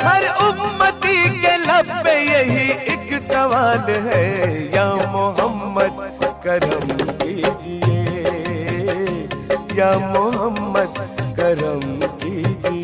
हर उम्मती के लब पे यही एक सवाल है, या मोहम्मद करम कीजिए, या मोहम्मद करम कीजिए।